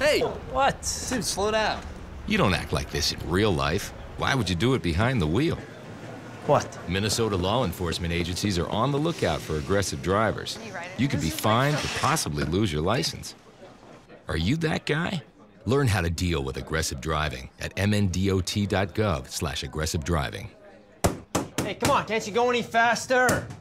Hey! What? Dude, slow down. You don't act like this in real life. Why would you do it behind the wheel? What? Minnesota law enforcement agencies are on the lookout for aggressive drivers. You could be fined or possibly lose your license. Are you that guy? Learn how to deal with aggressive driving at mndot.gov/aggressive driving. Hey, come on, can't you go any faster?